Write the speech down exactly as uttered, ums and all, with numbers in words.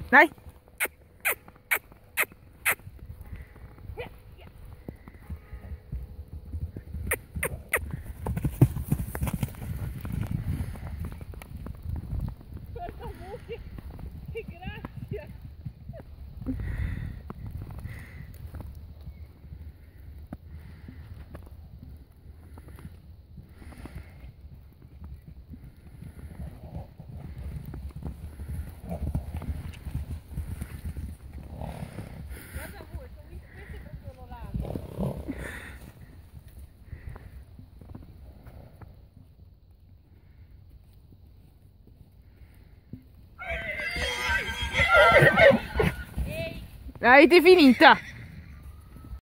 Dai. Che grazia! Guarda voi, questo è proprio l'Olanda. Avete finita?